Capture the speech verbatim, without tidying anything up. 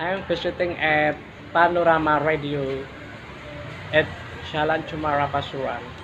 I'm visiting at Panorama Radio at Jalan Cemara Pasuruan.